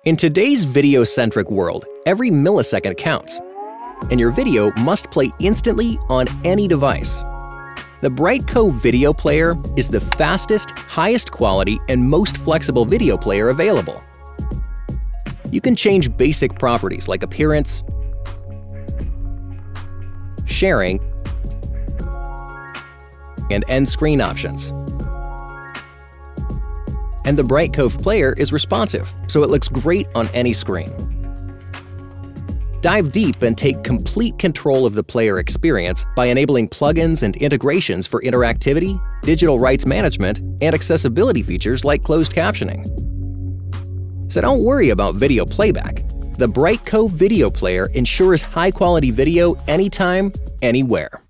In today's video-centric world, every millisecond counts, and your video must play instantly on any device. The Brightco Video Player is the fastest, highest quality, and most flexible video player available. You can change basic properties like appearance, sharing, and end screen options. And the Brightco Player is responsive, so it looks great on any screen. Dive deep and take complete control of the player experience by enabling plugins and integrations for interactivity, digital rights management, and accessibility features like closed captioning. So don't worry about video playback. The Brightco Video Player ensures high-quality video anytime, anywhere.